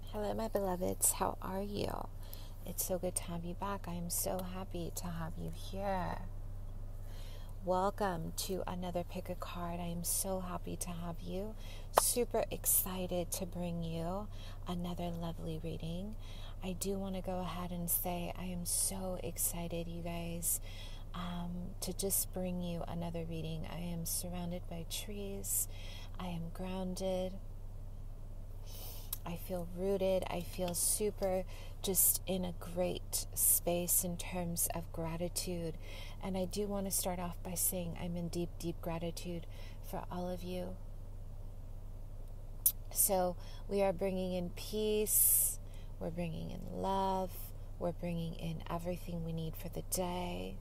Hello, my beloveds. How are you? It's so good to have you back. I am so happy to have you here. Welcome to another Pick a Card. I am so happy to have you. Super excited to bring you another lovely reading. I do want to go ahead and say I am so excited, you guys, to just bring you another reading. I am surrounded by trees. I am grounded. I feel rooted. I feel super just in a great space in terms of gratitude. And I do want to start off by saying I'm in deep, deep gratitude for all of you. So we are bringing in peace. We're bringing in love. We're bringing in everything we need for the day.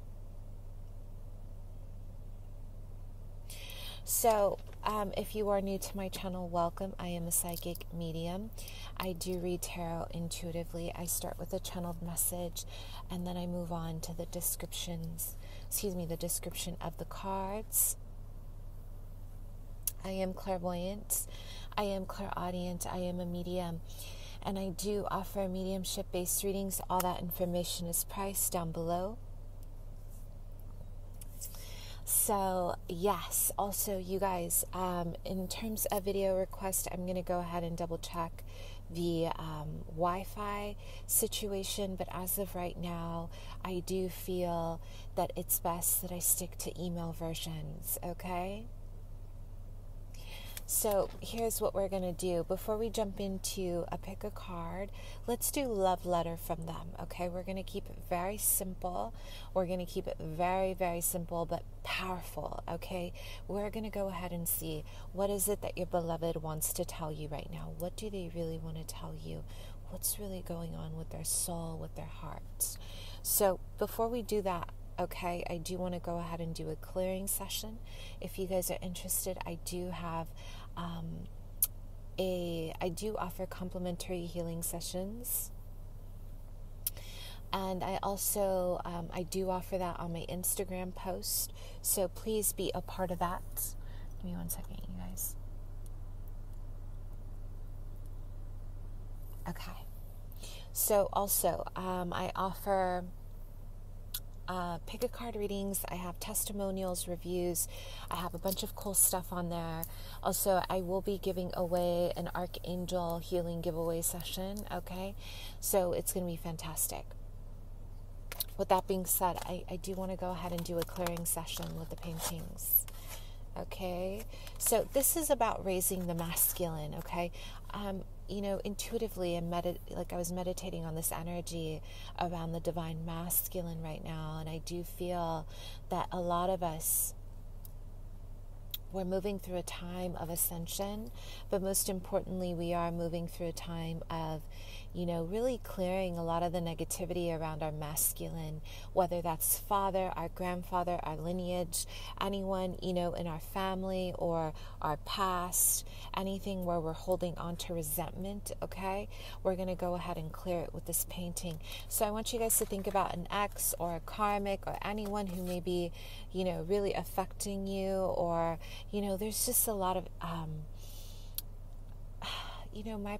So, if you are new to my channel, welcome. I am a psychic medium. I do read tarot intuitively. I start with a channeled message, and then I move on to the description of the cards. I am clairvoyant. I am clairaudient. I am a medium, and I do offer mediumship-based readings. All that information is priced down below. So, yes, also, you guys, in terms of video request, I'm going to go ahead and double check the Wi-Fi situation. But as of right now, I do feel that it's best that I stick to email versions, okay? So here's what we're going to do. Before we jump into a pick a card, let's do love letter from them, okay? We're going to keep it very simple. We're going to keep it very, very simple but powerful, okay? We're going to go ahead and see what is it that your beloved wants to tell you right now. What do they really want to tell you? What's really going on with their soul, with their hearts? So before we do that, okay, I do want to go ahead and do a clearing session. If you guys are interested, I do have I do offer complimentary healing sessions. And I also, I do offer that on my Instagram post. So please be a part of that. Give me 1 second, you guys. Okay. So also, I offer pick a card readings. I have testimonials, reviews. I have a bunch of cool stuff on there. Also, I will be giving away an Archangel healing giveaway session, okay? So it's going to be fantastic. With that being said, I do want to go ahead and do a clearing session with the paintings. Okay, so this is about raising the masculine, okay? Intuitively, I was meditating on this energy around the divine masculine right now, and I do feel that a lot of us, we're moving through a time of ascension, but most importantly, we are moving through a time of, really clearing a lot of the negativity around our masculine, whether that's father, our grandfather, our lineage, anyone, in our family or our past, anything where we're holding on to resentment, okay? We're going to go ahead and clear it with this painting. So I want you guys to think about an ex or a karmic or anyone who may be, really affecting you, or, there's just a lot of, my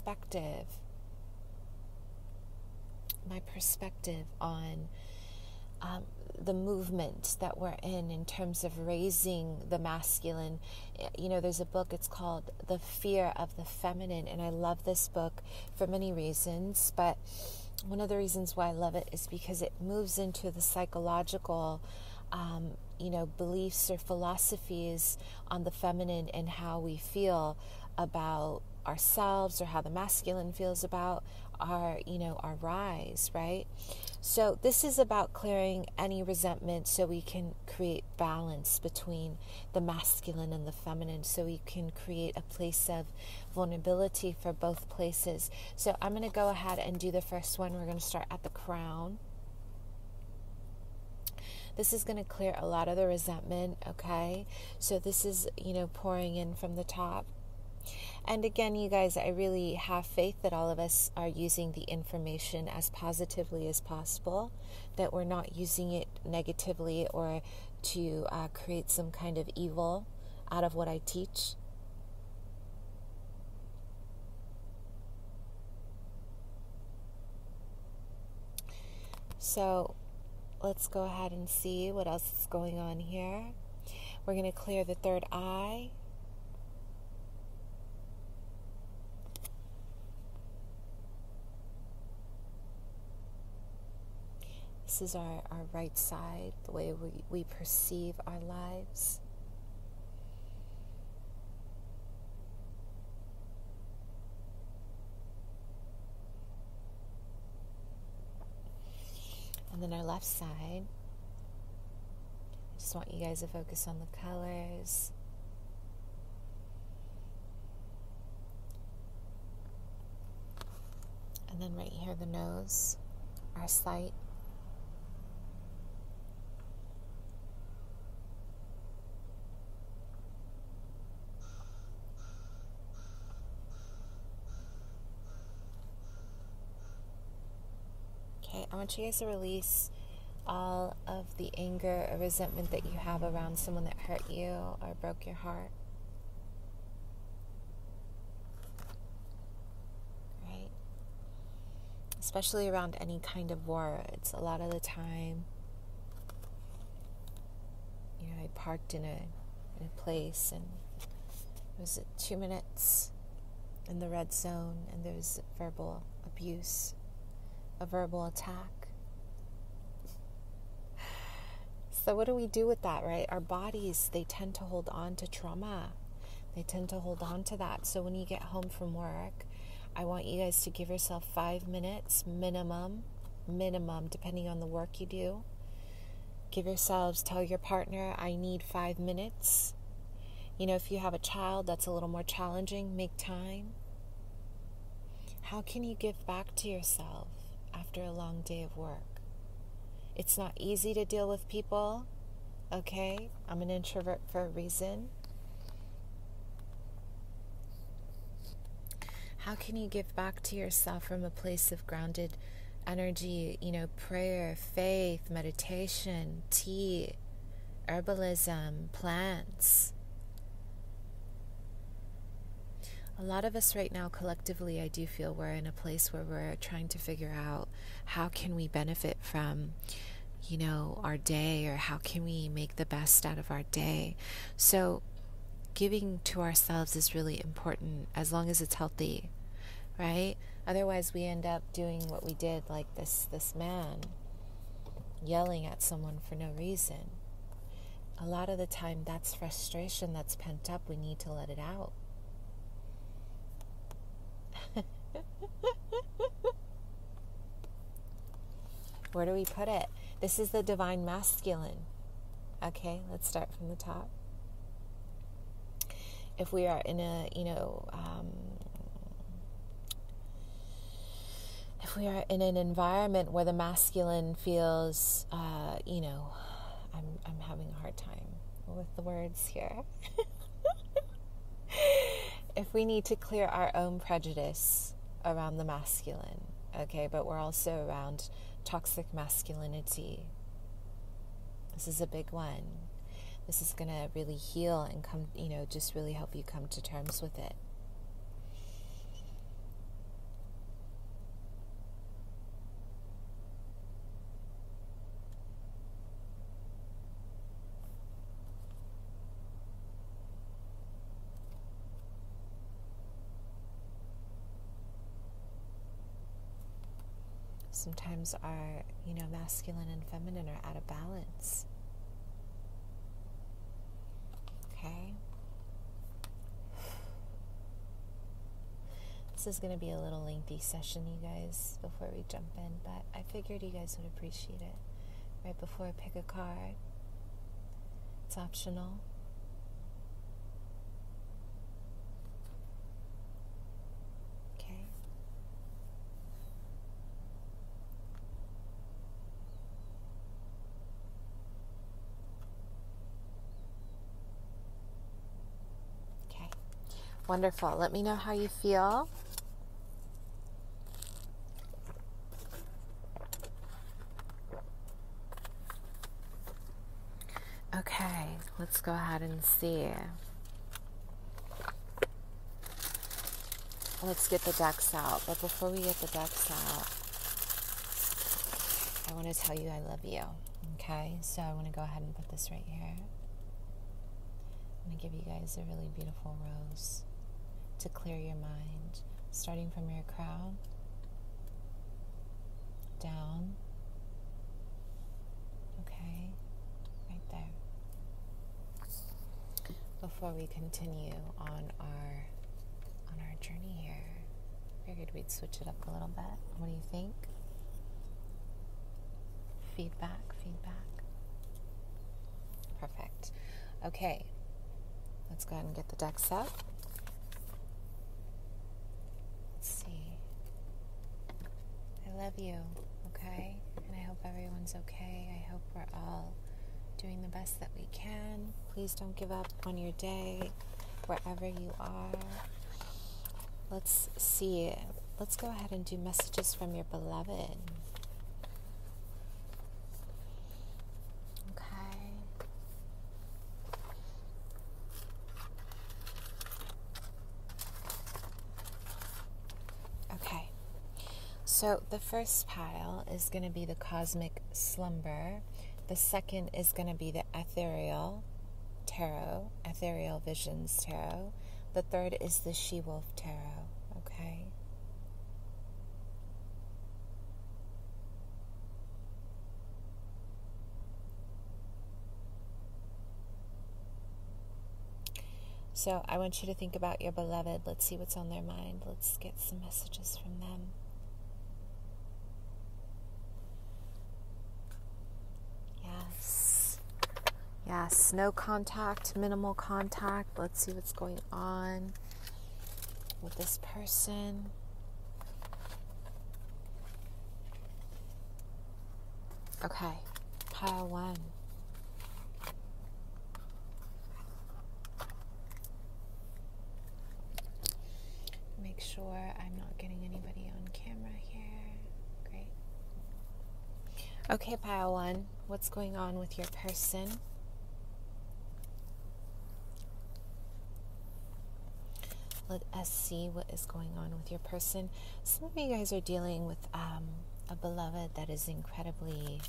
perspective on the movement that we're in terms of raising the masculine. There's a book, it's called The Fear of the Feminine, and I love this book for many reasons, but one of the reasons why I love it is because it moves into the psychological beliefs or philosophies on the feminine and how we feel about ourselves, or how the masculine feels about our rise, right? So this is about clearing any resentment so we can create balance between the masculine and the feminine, so we can create a place of vulnerability for both places. So I'm going to go ahead and do the first one. We're going to start at the crown. This is going to clear a lot of the resentment, okay? So this is, pouring in from the top. And again, you guys, I really have faith that all of us are using the information as positively as possible, that we're not using it negatively or to create some kind of evil out of what I teach. So let's go ahead and see what else is going on here. We're going to clear the third eye. This is our right side, the way we perceive our lives. And then our left side. I just want you guys to focus on the colors. And then right here, the nose, our sight. Okay, I want you guys to release all of the anger or resentment that you have around someone that hurt you or broke your heart. Right? Especially around any kind of war. It's a lot of the time, I parked in a place, and it was 2 minutes in the red zone, and there was verbal abuse, a verbal attack. So what do we do with that, right? Our bodies, they tend to hold on to trauma. They tend to hold on to that. So when you get home from work, I want you guys to give yourself 5 minutes minimum, depending on the work you do. Give yourselves, tell your partner, I need 5 minutes. If you have a child, that's a little more challenging. Make time. How can you give back to yourself after a long day of work? It's not easy to deal with people, okay? I'm an introvert for a reason. How can you give back to yourself from a place of grounded energy, prayer, faith, meditation, tea, herbalism, plants? A lot of us right now, collectively, I do feel we're in a place where we're trying to figure out how can we benefit from, our day, or how can we make the best out of our day. So giving to ourselves is really important, as long as it's healthy, right? Otherwise, we end up doing what we did, like this man yelling at someone for no reason. A lot of the time, that's frustration that's pent up. We need to let it out. Where do we put it? This is the divine masculine. Okay, let's start from the top. If we are in a, if we are in an environment where the masculine feels, I'm having a hard time with the words here. If we need to clear our own prejudice around the masculine, okay, but we're also around toxic masculinity. This is a big one. This is going to really heal and come, just really help you come to terms with it. Sometimes our, masculine and feminine are out of balance. Okay? This is going to be a little lengthy session, you guys, before we jump in, but I figured you guys would appreciate it. Right before I pick a card. It's optional. Wonderful. Let me know how you feel. Okay, let's go ahead and see. Let's get the decks out. But before we get the decks out, I want to tell you I love you. Okay, so I want to go ahead and put this right here. I'm going to give you guys a really beautiful rose to clear your mind, starting from your crown, down, okay, right there. Before we continue on our journey here, figured we'd switch it up a little bit. What do you think? Feedback. Perfect. Okay, let's go ahead and get the decks up. Let's see. I love you, okay? And I hope everyone's okay. I hope we're all doing the best that we can. Please don't give up on your day, wherever you are. Let's see. Let's go ahead and do messages from your beloved. Okay. So the first pile is going to be the Cosmic Slumber. The second is going to be the Ethereal Tarot, Ethereal Visions Tarot. The third is the She-Wolf Tarot, okay? So I want you to think about your beloved. Let's see what's on their mind. Let's get some messages from them. Yes, no contact, minimal contact. Let's see what's going on with this person. Okay, pile 1. Make sure I'm not getting anybody on camera here. Great. Okay, pile 1, what's going on with your person? Let us see what is going on with your person. Some of you guys are dealing with a beloved that is incredibly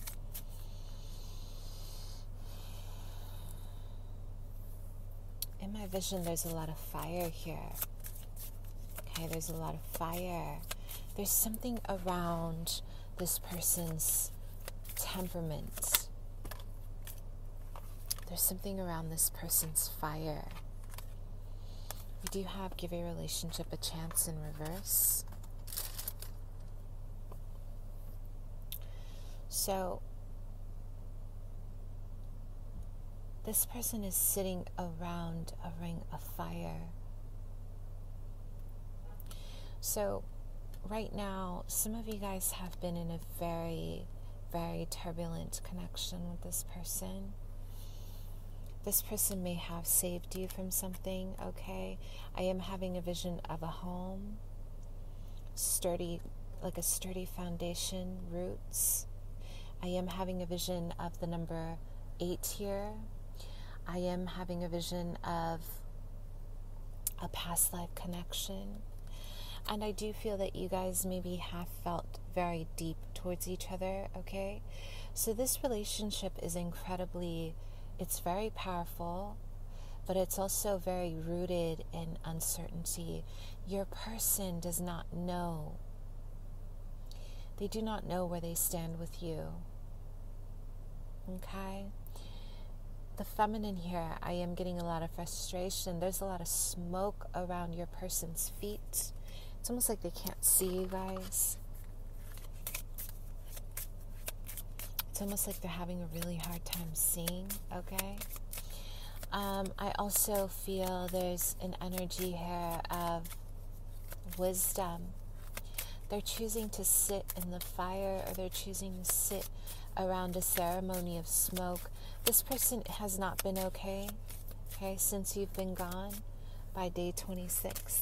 in my vision. There's a lot of fire here. Okay, there's a lot of fire. There's something around this person's temperament. There's something around this person's fire. We do have Give a Relationship a Chance in reverse. So this person is sitting around a ring of fire. So right now, some of you guys have been in a very, very turbulent connection with this person. This person may have saved you from something, okay? I am having a vision of a home, sturdy, like a sturdy foundation, roots. I am having a vision of the number 8 here. I am having a vision of a past life connection. And I do feel that you guys maybe have felt very deep towards each other, okay? So this relationship is incredibly, it's very powerful, but it's also very rooted in uncertainty. Your person does not know. They do not know where they stand with you, okay? The feminine here, I am getting a lot of frustration. There's a lot of smoke around your person's feet. It's almost like they can't see you guys. It's almost like they're having a really hard time seeing, okay? I also feel there's an energy here of wisdom. They're choosing to sit in the fire, or they're choosing to sit around a ceremony of smoke. This person has not been okay, since you've been gone by day 26.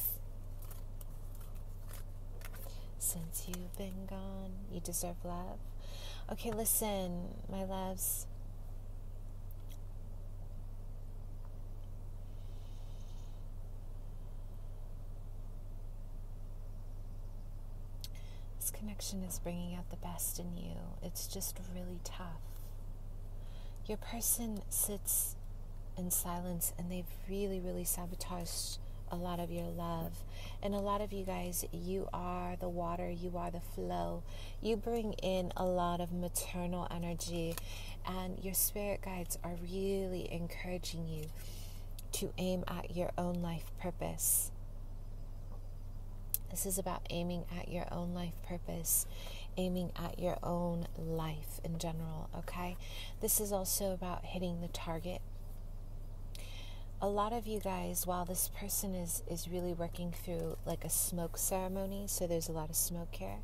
Since you've been gone, you deserve love. Okay, listen, my loves. this connection is bringing out the best in you. It's just really tough. Your person sits in silence, and they've really, really sabotaged a lot of your love. And a lot of you guys, you are the water, you are the flow. You bring in a lot of maternal energy, and your spirit guides are really encouraging you to aim at your own life purpose. This is about aiming at your own life purpose, aiming at your own life in general, okay? This is also about hitting the target. A lot of you guys, while this person is really working through like a smoke ceremony, so there's a lot of smoke here,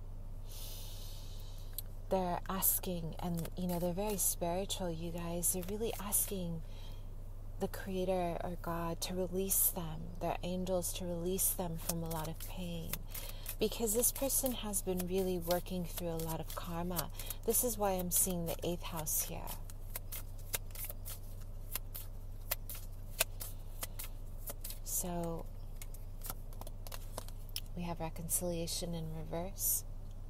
they're asking, and they're very spiritual, you guys. They're really asking the Creator or God to release them, their angels to release them from a lot of pain, because this person has been really working through a lot of karma. This is why I'm seeing the 8th house here. So we have reconciliation in reverse.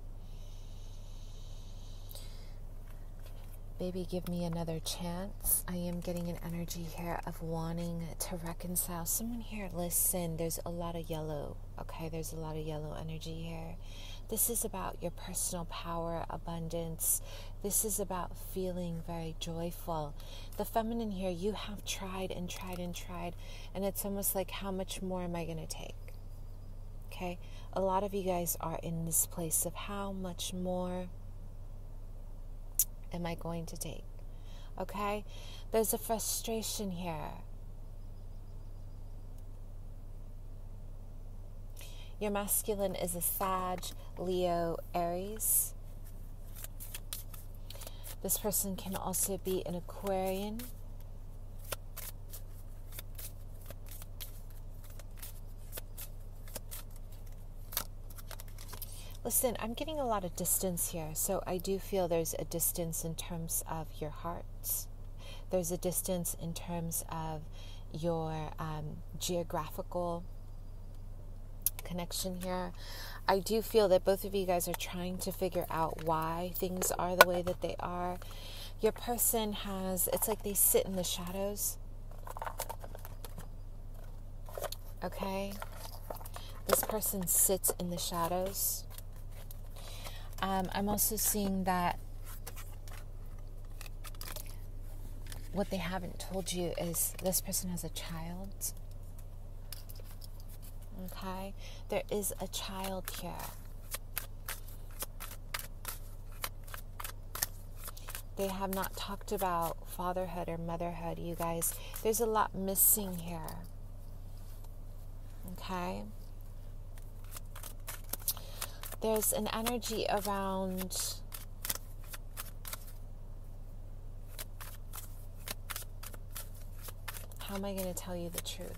Baby, give me another chance. I am getting an energy here of wanting to reconcile. Someone here, listen, there's a lot of yellow, okay? There's a lot of yellow energy here. This is about your personal power, abundance. This is about feeling very joyful. The feminine here, you have tried and tried and tried, and it's almost like, how much more am I going to take? Okay? A lot of you guys are in this place of how much more am I going to take? Okay? There's a frustration here. Your masculine is a Sag, Leo, Aries. This person can also be an Aquarian. Listen, I'm getting a lot of distance here, so I do feel there's a distance in terms of your hearts. There's a distance in terms of your geographical connection here. I do feel that both of you guys are trying to figure out why things are the way that they are. Your person has, it's like they sit in the shadows. Okay? This person sits in the shadows. I'm also seeing that what they haven't told you is this person has a child. Okay? There is a child here. They have not talked about fatherhood or motherhood, you guys. There's a lot missing here. Okay? There's an energy around how am I going to tell you the truth?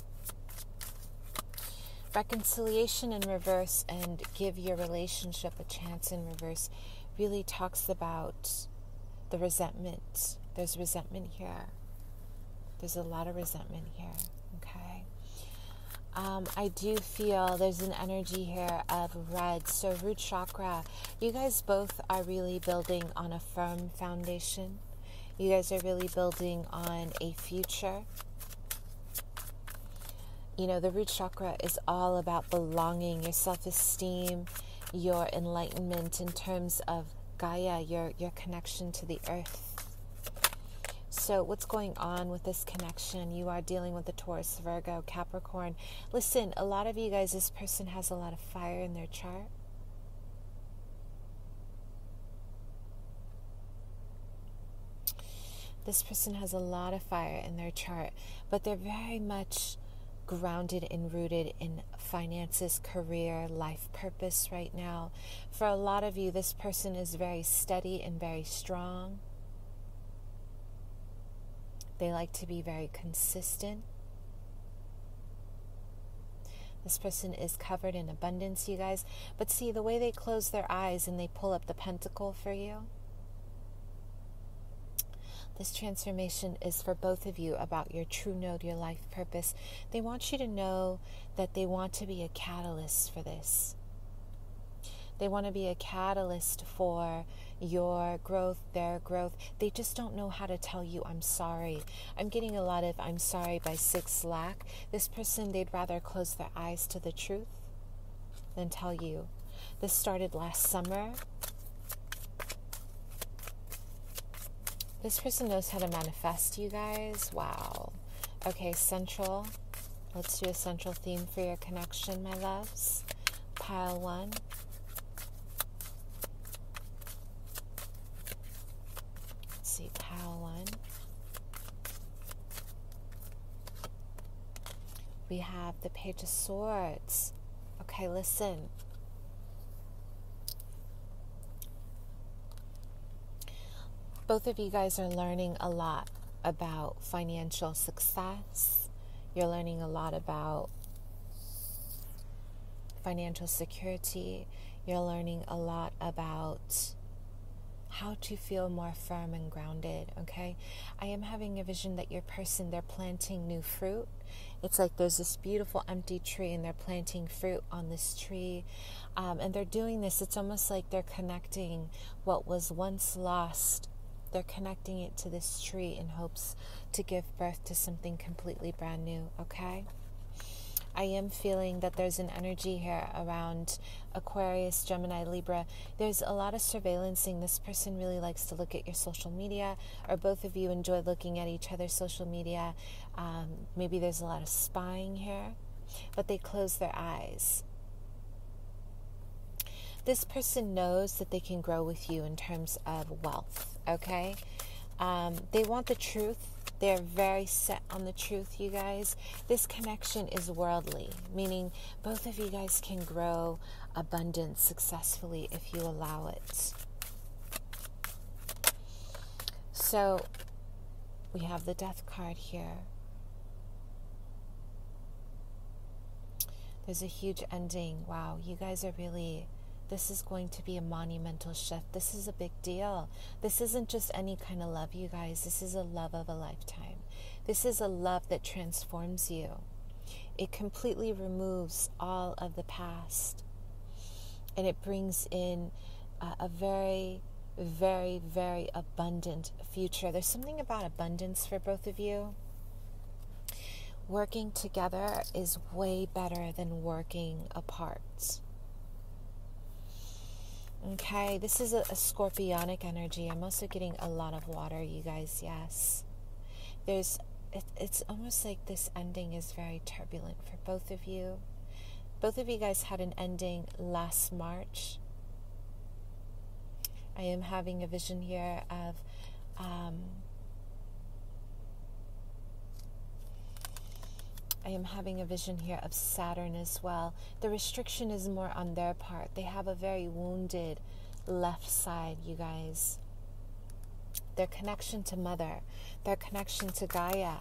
Reconciliation in reverse and give your relationship a chance in reverse really talks about the resentment. There's resentment here. There's a lot of resentment here. Okay? I do feel there's an energy here of red. So root chakra, you guys both are really building on a firm foundation. You guys are really building on a future. You know, the root chakra is all about belonging, your self-esteem, your enlightenment in terms of Gaia, your connection to the earth. So what's going on with this connection? You are dealing with the Taurus, Virgo, Capricorn. Listen, a lot of you guys, this person has a lot of fire in their chart. This person has a lot of fire in their chart, but they're very much grounded and rooted in finances, career, life purpose right now. For a lot of you, this person is very steady and very strong. They like to be very consistent. This person is covered in abundance, you guys. But see, the way they close their eyes and they pull up the pentacle for you, this transformation is for both of you about your true node, your life purpose. They want you to know that they want to be a catalyst for this. They want to be a catalyst for your growth, their growth. They just don't know how to tell you, I'm sorry. I'm getting a lot of I'm sorry by 6 lack. This person, they'd rather close their eyes to the truth than tell you. This started last summer. This person knows how to manifest, you guys. Wow. Okay, central. Let's do a central theme for your connection, my loves. Pile 1. Let's see, pile 1. We have the Page of Swords. Okay, listen. Both of you guys are learning a lot about financial success. You're learning a lot about financial security. You're learning a lot about how to feel more firm and grounded, okay? I am having a vision that your person, they're planting new fruit. It's like there's this beautiful empty tree and they're planting fruit on this tree. And they're doing this, it's almost like they're connecting what was once lost. They're connecting it to this tree in hopes to give birth to something completely brand new, okay? I am feeling that there's an energy here around Aquarius, Gemini, Libra. There's a lot of surveillancing. This person really likes to look at your social media, or both of you enjoy looking at each other's social media. Maybe there's a lot of spying here, but they close their eyes. This person knows that they can grow with you in terms of wealth, okay? They want the truth. They're very set on the truth, you guys. This connection is worldly, meaning both of you guys can grow abundance successfully if you allow it. So we have the Death card here. There's a huge ending. Wow, you guys are really... This is going to be a monumental shift. This is a big deal. This isn't just any kind of love, you guys. This is a love of a lifetime. This is a love that transforms you. It completely removes all of the past. And it brings in a very, very, very abundant future. There's something about abundance for both of you. Working together is way better than working apart. Okay, this is a scorpionic energy. I'm also getting a lot of water, you guys, yes. It's almost like this ending is very turbulent for both of you. Both of you guys had an ending last March. I am having a vision here of Saturn as well. The restriction is more on their part. They have a very wounded left side, you guys. Their connection to Mother, their connection to Gaia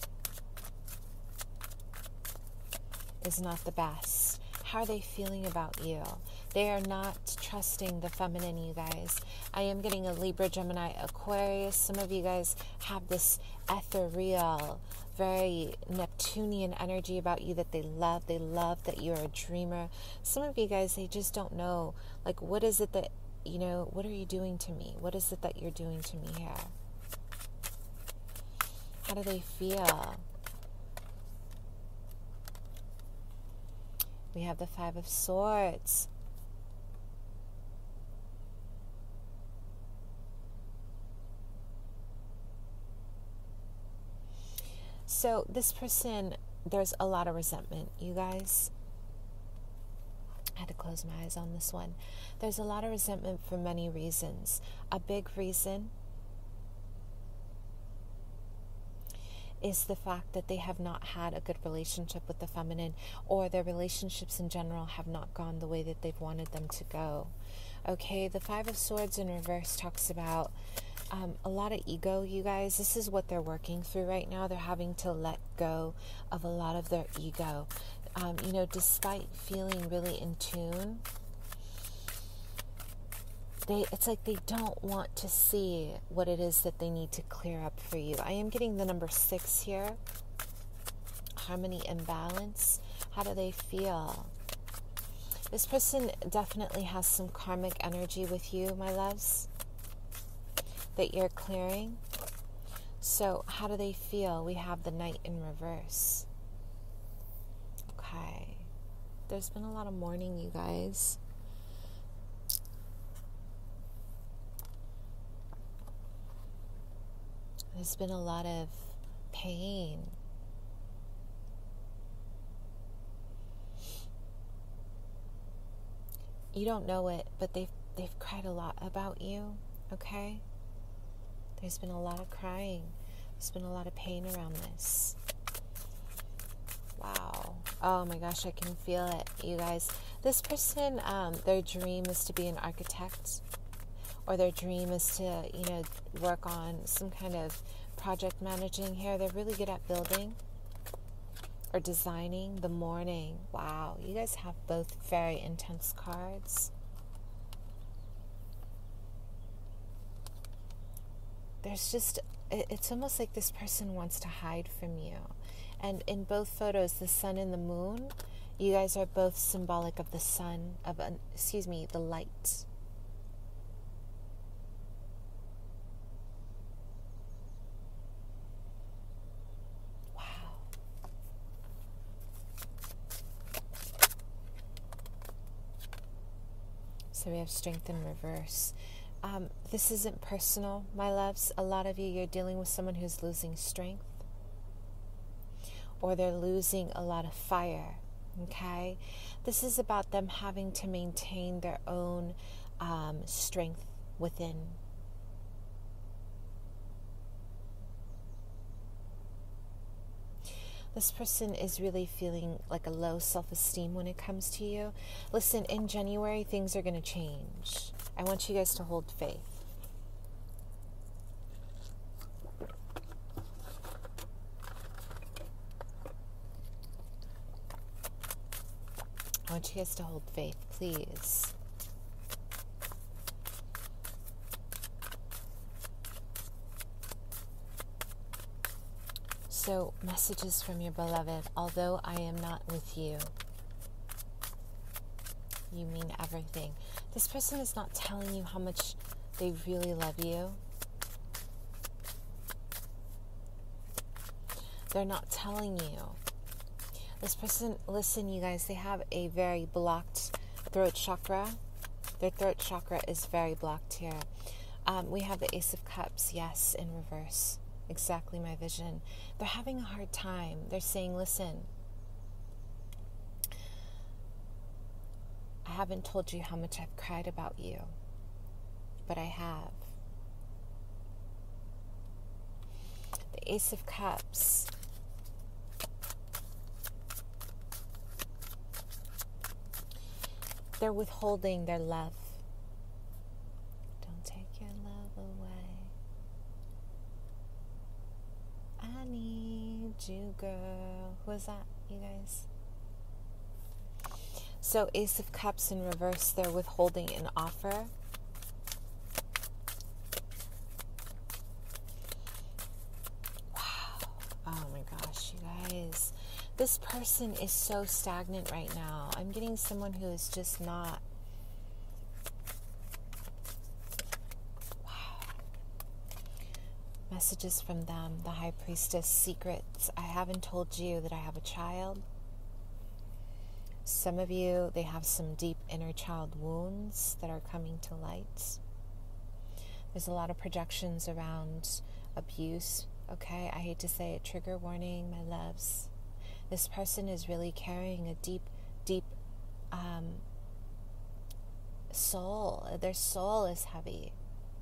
is not the best. How are they feeling about you? They are not trusting the feminine, you guys. I am getting a Libra, Gemini, Aquarius. Some of you guys have this ethereal, very Neptunian energy about you that they love. They love that you're a dreamer. Some of you guys, they just don't know, like, what is it that, you know, what are you doing to me? What is it that you're doing to me here? How do they feel? We have the Five of Swords. So this person, there's a lot of resentment, you guys. I had to close my eyes on this one. There's a lot of resentment for many reasons. A big reason is the fact that they have not had a good relationship with the feminine, or their relationships in general have not gone the way that they've wanted them to go. Okay, the Five of Swords in reverse talks about a lot of ego, you guys. This is what they're working through right now. They're having to let go of a lot of their ego. You know, despite feeling really in tune, it's like they don't want to see what it is that they need to clear up for you. I am getting the number 6 here. Harmony and balance. How do they feel? This person definitely has some karmic energy with you, my loves, that you're clearing. So how do they feel? We have the Knight in reverse. Okay. There's been a lot of mourning, you guys. There's been a lot of pain. You don't know it, but they've cried a lot about you, okay? There's been a lot of crying. There's been a lot of pain around this. Wow. Oh my gosh, I can feel it, you guys. This person, their dream is to be an architect, or their dream is to, work on some kind of project managing here. They're really good at building or designing. The morning. Wow, you guys have both very intense cards. There's just, it's almost like this person wants to hide from you. And in both photos, the sun and the moon, you guys are both symbolic of the sun, the light. So we have strength in reverse. This isn't personal, my loves. A lot of you, you're dealing with someone who's losing strength, or they're losing a lot of fire, okay? This is about them having to maintain their own strength within. This person is really feeling like a low self-esteem when it comes to you. Listen, in January, things are going to change. I want you guys to hold faith. I want you guys to hold faith, please. So, messages from your beloved. Although I am not with you, you mean everything. This person is not telling you how much they really love you. They're not telling you. This person, listen, you guys, they have a very blocked throat chakra. Their throat chakra is very blocked here. We have the Ace of Cups, yes, in reverse. Exactly my vision. They're having a hard time. They're saying, listen, I haven't told you how much I've cried about you, but I have. The Ace of Cups. They're withholding their love. Don't take your love away. I need you, girl. Who is that, you guys? So, Ace of Cups in reverse, they're withholding an offer. Wow. Oh my gosh, you guys. This person is so stagnant right now. I'm getting someone who is just not. Messages from them, the High Priestess, secrets. I haven't told you that I have a child. Some of you, they have some deep inner child wounds that are coming to light. There's a lot of projections around abuse, okay? I hate to say it, trigger warning, my loves. This person is really carrying a deep, deep soul. Their soul is heavy.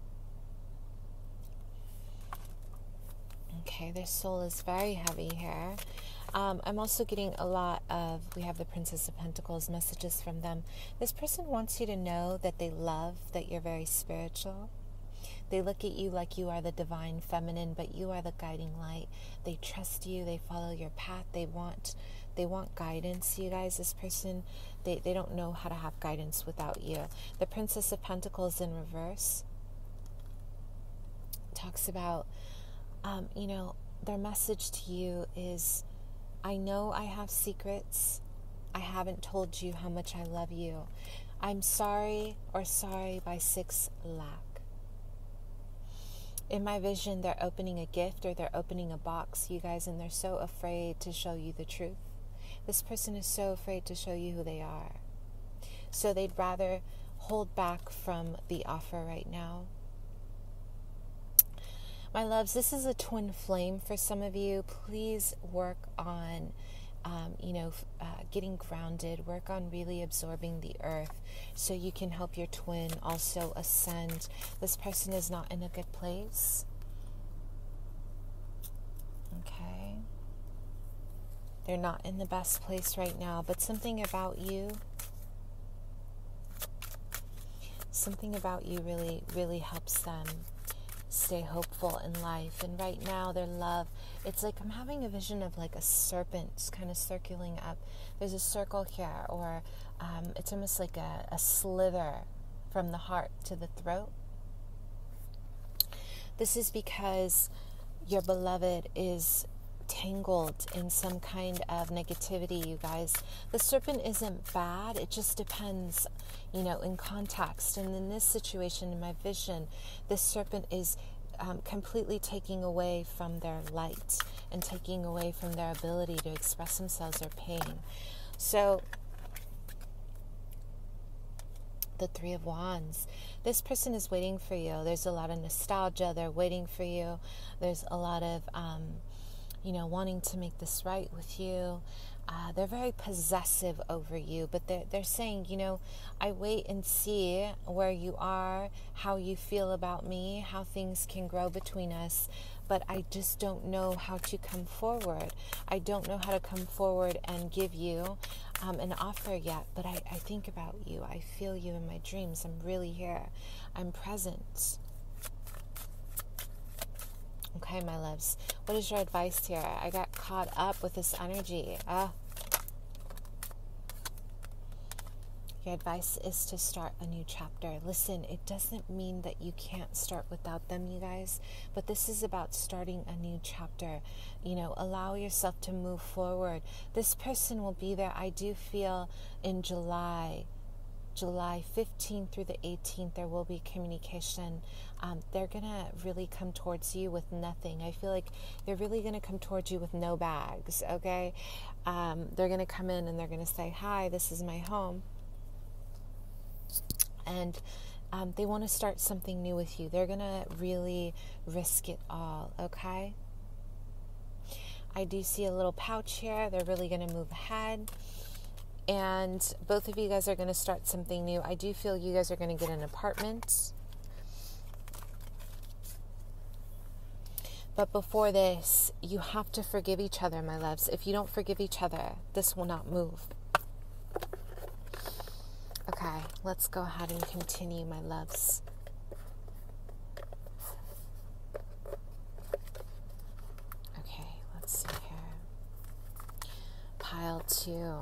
Okay, their soul is very heavy here. I'm also getting a lot of, we have the Princess of Pentacles, messages from them. This person wants you to know that they love, that you're very spiritual. They look at you like you are the divine feminine, but you are the guiding light. They trust you. They follow your path. They want guidance, you guys. This person, they don't know how to have guidance without you. The Princess of Pentacles in reverse talks about, their message to you is, I know I have secrets. I haven't told you how much I love you. I'm sorry or sorry by 6 lakh. In my vision, they're opening a gift or they're opening a box, you guys, and they're so afraid to show you the truth. This person is so afraid to show you who they are. So they'd rather hold back from the offer right now. My loves, this is a twin flame for some of you. Please work on, getting grounded. Work on really absorbing the earth so you can help your twin also ascend. This person is not in a good place. Okay. They're not in the best place right now, but something about you really, really helps them stay hopeful in life. And right now their love, it's like I'm having a vision of like a serpent kind of circling up. There's a circle here, or it's almost like a slither from the heart to the throat. This is because your beloved is tangled in some kind of negativity, you guys. The serpent isn't bad. It just depends, in context. And in this situation, in my vision, this serpent is completely taking away from their light and taking away from their ability to express themselves or pain. So the Three of Wands, this person is waiting for you. There's a lot of nostalgia. They're waiting for you. There's a lot of wanting to make this right with you. They're very possessive over you, but they're saying, I wait and see where you are, how you feel about me, how things can grow between us, but I just don't know how to come forward. I don't know how to come forward and give you an offer yet, but I think about you. I feel you in my dreams. I'm really here. I'm present. Okay, my loves, what is your advice here? I got caught up with this energy. Your advice is to start a new chapter. Listen, it doesn't mean that you can't start without them, you guys, but this is about starting a new chapter. Allow yourself to move forward. This person will be there, I do feel, in July 15th through the 18th, there will be communication. They're going to really come towards you with nothing. I feel like they're really going to come towards you with no bags, okay? They're going to come in and they're going to say, hi, this is my home. And they want to start something new with you. They're going to really risk it all, okay? I do see a little pouch here. They're really going to move ahead. And both of you guys are going to start something new. I do feel you guys are going to get an apartment. But before this, you have to forgive each other, my loves. If you don't forgive each other, this will not move. Okay, let's go ahead and continue, my loves. Okay, let's see here. Pile 2.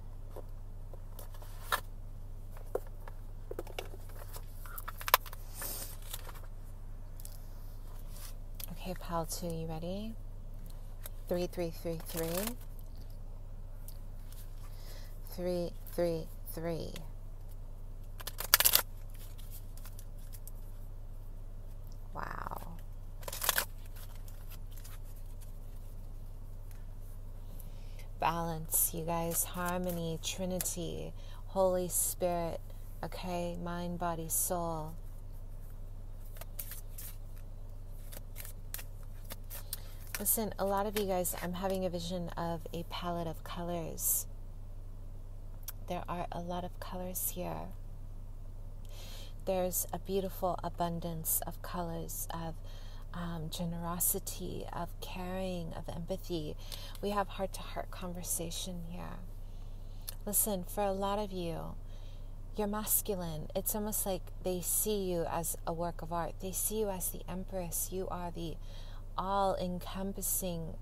Okay, pile 2, you ready? 3, 3, 3, 3. 3, 3, 3. Wow. Balance, you guys. Harmony, Trinity, Holy Spirit. Okay, mind, body, soul. Listen, a lot of you guys, I'm having a vision of a palette of colors. There are a lot of colors here. There's a beautiful abundance of colors, of generosity, of caring, of empathy. We have heart-to-heart conversation here. Listen, for a lot of you, you're masculine. It's almost like they see you as a work of art. They see you as the Empress. You are the all-encompassing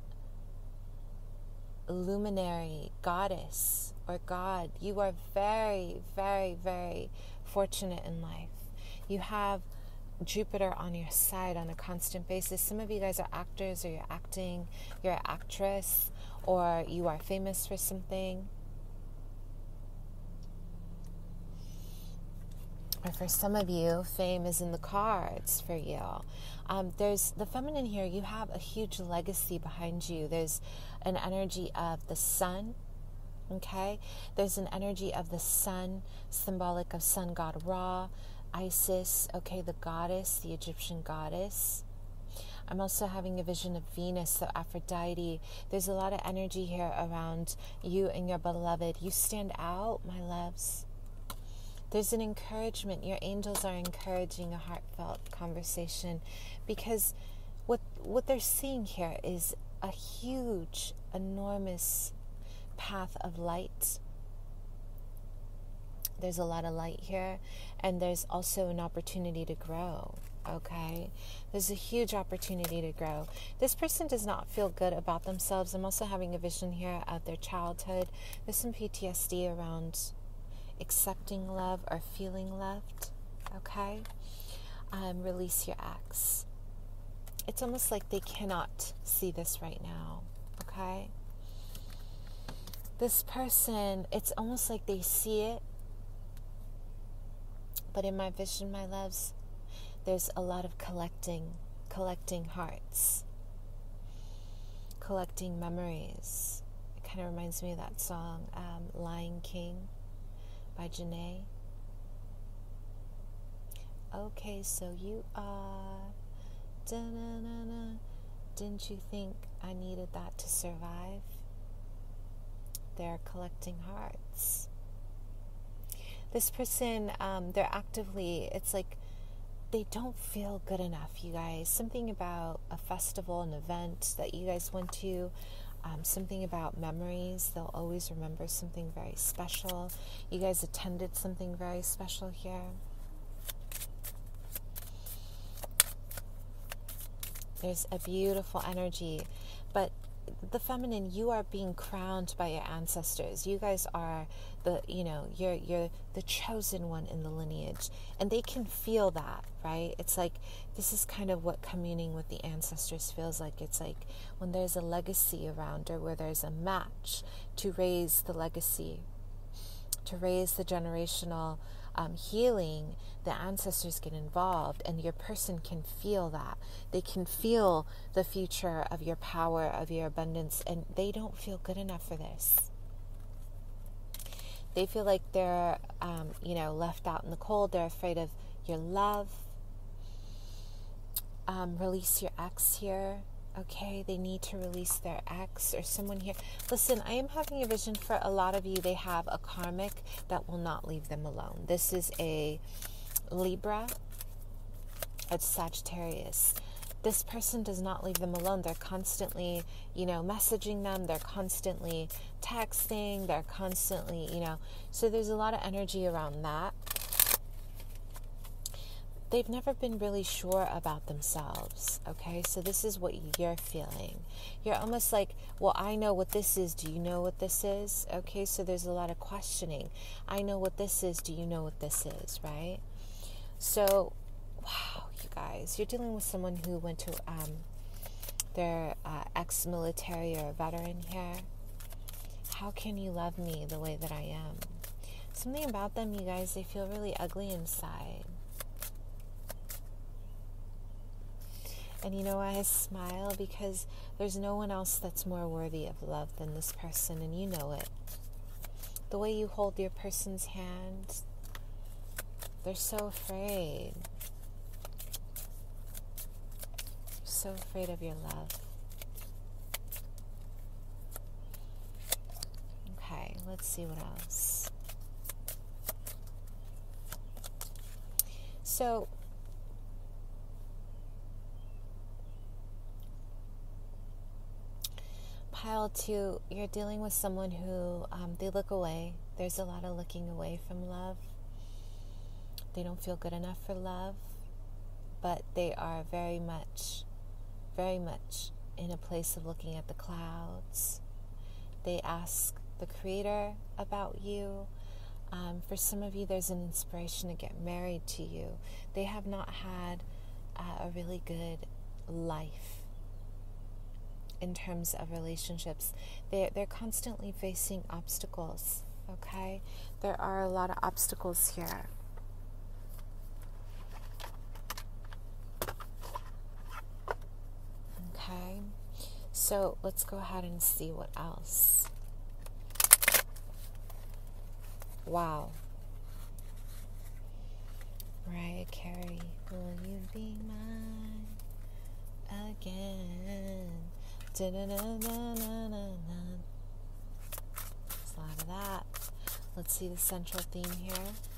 luminary goddess or God. You are very, very, very fortunate in life. You have Jupiter on your side on a constant basis. Some of you guys are actors, or you're acting, you're an actress, or you are famous for something. Or for some of you, fame is in the cards for you. There's the feminine here. You have a huge legacy behind you. There's an energy of the sun. Okay, there's an energy of the sun, symbolic of sun god Ra, Isis, okay, the goddess, the Egyptian goddess. I'm also having a vision of Venus, so Aphrodite. There's a lot of energy here around you and your beloved. You stand out, my loves. There's an encouragement. Your angels are encouraging a heartfelt conversation, because what they're seeing here is a huge, enormous path of light. There's a lot of light here, and there's also an opportunity to grow. Okay, there's a huge opportunity to grow. This person does not feel good about themselves. I'm also having a vision here of their childhood. There's some PTSD around accepting love or feeling loved. Okay, release your ex. It's almost like they cannot see this right now. Okay, this person, it's almost like they see it, but in my vision, my loves, there's a lot of collecting hearts, collecting memories. It kind of reminds me of that song, Lion King by Janae. Okay, so you are, da-na-na-na. Didn't you think I needed that to survive? They're collecting hearts. This person, they're actively, it's like they don't feel good enough, you guys. Something about a festival, an event that you guys went to, something about memories. They'll always remember something very special. You guys attended something very special here. There's a beautiful energy, but the feminine, you are being crowned by your ancestors. You guys are you're the chosen one in the lineage, and they can feel that, right? It's like, this is kind of what communing with the ancestors feels like. It's like when there's a legacy around, or where there's a match to raise the legacy, to raise the generational healing, the ancestors get involved, and your person can feel that. They can feel the future of your power, of your abundance, and they don't feel good enough for this. They feel like they're, left out in the cold. They're afraid of your love. Release your ex here. Okay, they need to release their ex or someone here. Listen, I am having a vision for a lot of you. They have a karmic that will not leave them alone. This is a Libra. It's Sagittarius. This person does not leave them alone. They're constantly, messaging them. They're constantly texting. They're constantly, So there's a lot of energy around that. They've never been really sure about themselves, okay? So this is what you're feeling. You're almost like, well, I know what this is. Do you know what this is? Okay, so there's a lot of questioning. I know what this is. Do you know what this is, right? So, wow, you guys, you're dealing with someone who went to their ex-military or veteran here. How can you love me the way that I am? Something about them, you guys, they feel really ugly inside. And I smile because there's no one else that's more worthy of love than this person, and you know it. The way you hold your person's hand, they're so afraid. So afraid of your love. Okay, let's see what else. So, Pile 2, you're dealing with someone who, they look away. There's a lot of looking away from love. They don't feel good enough for love, but they are very much in a place of looking at the clouds. They ask the Creator about you. For some of you, there's an inspiration to get married to you. They have not had a really good life in terms of relationships. They're constantly facing obstacles, okay? There are a lot of obstacles here. Okay, so let's go ahead and see what else. Wow. Mariah Carey, will you be mine again? Da-da-da-da-da-da-da. There's a lot of that. Let's see the central theme here.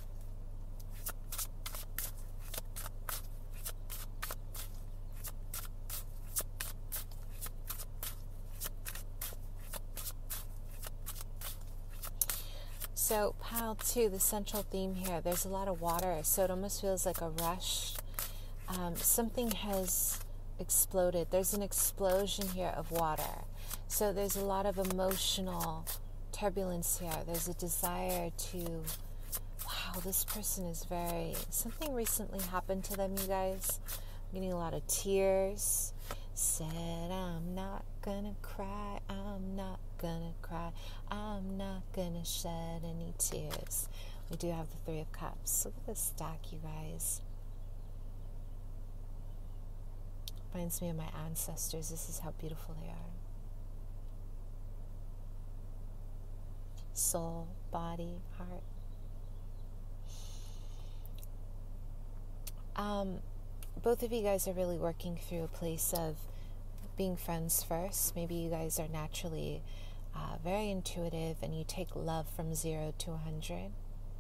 So pile 2, the central theme here, there's a lot of water, so it almost feels like a rush. Something has exploded. There's an explosion here of water. So there's a lot of emotional turbulence here. There's a desire to, wow, this person is something recently happened to them, you guys. I'm getting a lot of tears. Said, I'm not gonna cry, I'm not gonna cry, I'm not gonna shed any tears. We do have the 3 of Cups. Look at this stack, you guys. Reminds me of my ancestors. This is how beautiful they are. Soul, body, heart. Both of you guys are really working through a place of being friends first. Maybe you guys are naturally very intuitive and you take love from 0 to 100.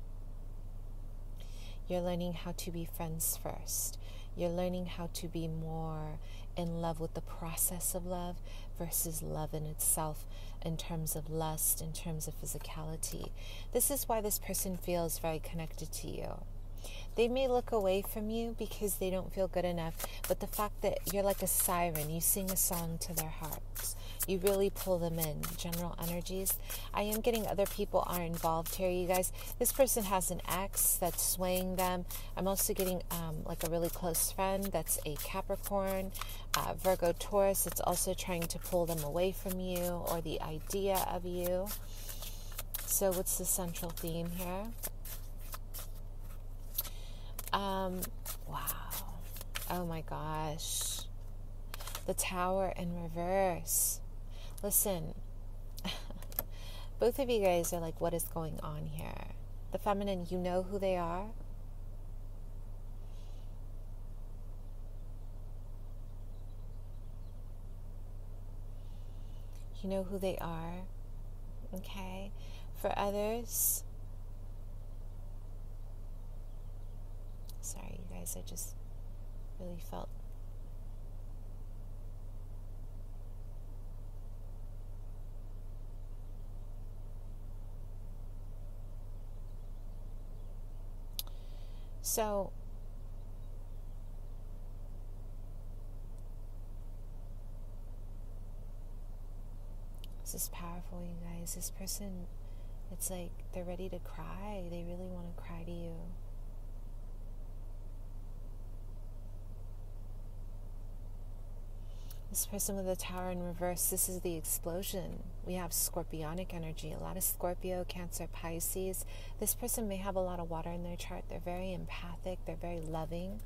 You're learning how to be friends first. You're learning how to be more in love with the process of love versus love in itself, in terms of lust, in terms of physicality. This is why this person feels very connected to you. They may look away from you because they don't feel good enough, but the fact that you're like a siren, you sing a song to their hearts. You really pull them in. General energies. I am getting other people are involved here, you guys. This person has an ex that's swaying them. I'm also getting like a really close friend that's a Capricorn, Virgo, Taurus. It's also trying to pull them away from you or the idea of you. So what's the central theme here? Wow. Oh my gosh. The Tower in reverse. Listen, both of you guys are like, what is going on here? The feminine, you know who they are. You know who they are. Okay. For others, sorry, you guys, I just really felt. So, this is powerful, you guys. This person, it's like they're ready to cry. They really want to cry to you. This person with the Tower in reverse, this is the explosion. We have scorpionic energy, a lot of Scorpio, Cancer, Pisces. This person may have a lot of water in their chart. They're very empathic. They're very loving.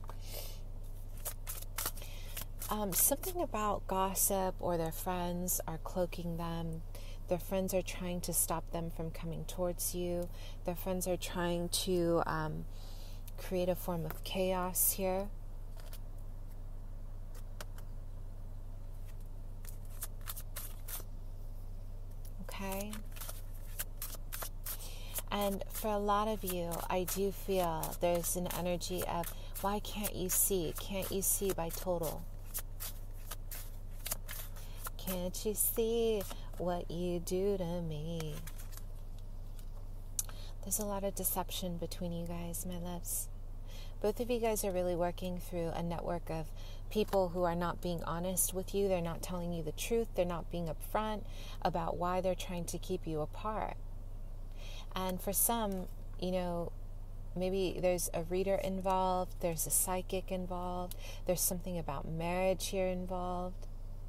Something about gossip or their friends are cloaking them. Their friends are trying to stop them from coming towards you. Their friends are trying to create a form of chaos here. Okay. And for a lot of you, I do feel there's an energy of, why can't you see? Can't you see by total? Can't you see what you do to me? There's a lot of deception between you guys, my loves. Both of you guys are really working through a network of people who are not being honest with you. They're not telling you the truth. They're not being upfront about why they're trying to keep you apart. And for some, you know, maybe there's a reader involved. There's a psychic involved. There's something about marriage here involved.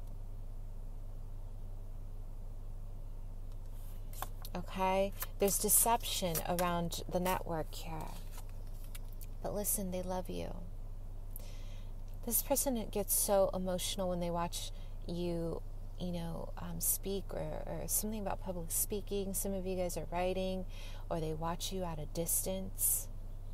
Okay? There's deception around the network here. But listen, they love you. This person gets so emotional when they watch you speak or something about public speaking. Some of you guys are writing, or they watch you at a distance.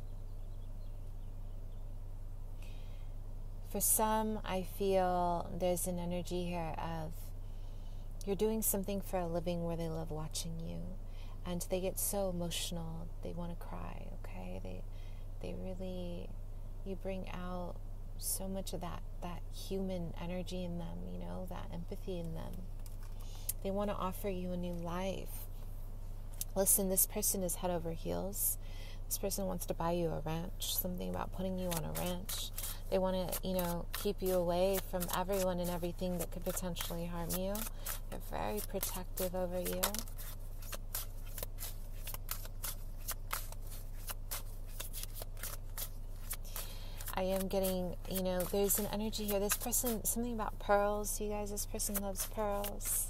For some, I feel there's an energy here of you're doing something for a living where they love watching you, and they get so emotional, they want to cry, okay? They really, you bring out so much of that human energy in them, that empathy in them. They want to offer you a new life. Listen, this person is head over heels. This person wants to buy you a ranch, something about putting you on a ranch. They want to, keep you away from everyone and everything that could potentially harm you. They're very protective over you. I am getting, there's an energy here. This person, something about pearls, you guys. This person loves pearls.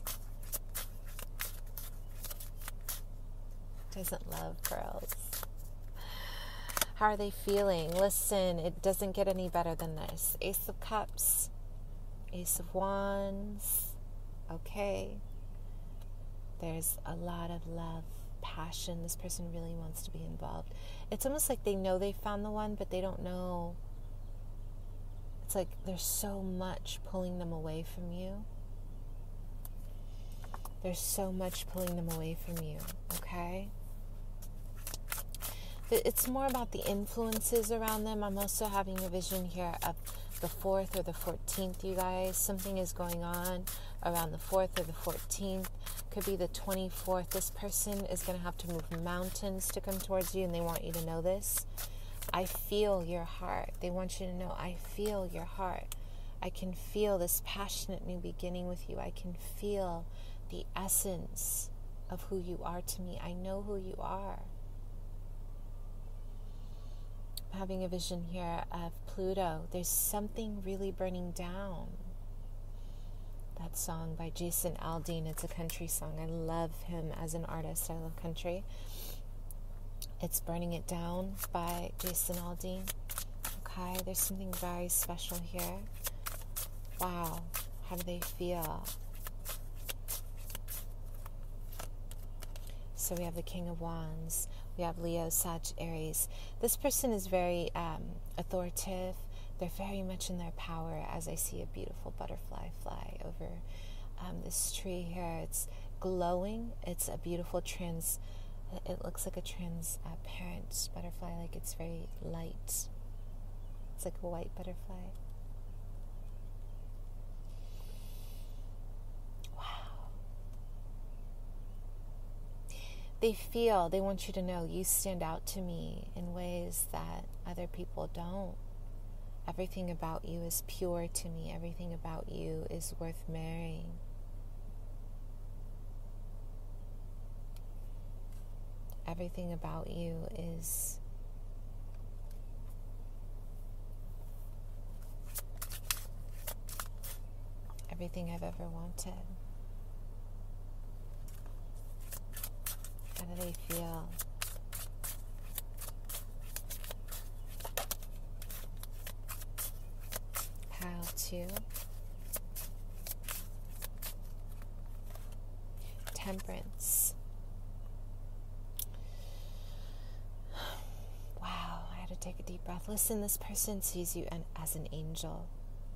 Doesn't love pearls. How are they feeling? Listen, it doesn't get any better than this. Ace of Cups, Ace of Wands. Okay. There's a lot of love, passion. This person really wants to be involved. It's almost like they know they found the one, but they don't know. It's like there's so much pulling them away from you. There's so much pulling them away from you, okay? It's more about the influences around them. I'm also having a vision here of the 4th or the 14th, you guys. Something is going on around the 4th or the 14th. Could be the 24th. This person is going to have to move mountains to come towards you, and they want you to know this. I feel your heart. They want you to know, I feel your heart. I can feel this passionate new beginning with you. I can feel the essence of who you are to me. I know who you are. I'm having a vision here of Pluto. There's something really burning down. That song by Jason Aldean, it's a country song. I love him as an artist. I love country. It's Burning It Down by Jason Aldean. Okay, there's something very special here. Wow, how do they feel? So we have the King of Wands. We have Leo, Sag, Aries. This person is very authoritative. They're very much in their power, as I see a beautiful butterfly fly over this tree here. It's glowing. It's a beautiful it looks like a transparent butterfly, like it's very light. It's like a white butterfly. Wow. They want you to know you stand out to me in ways that other people don't. Everything about you is pure to me. Everything about you is worth marrying. Everything about you is everything I've ever wanted. How do they feel? Pile 2. Temperance. Wow, I had to take a deep breath. Listen, this person sees you as an angel.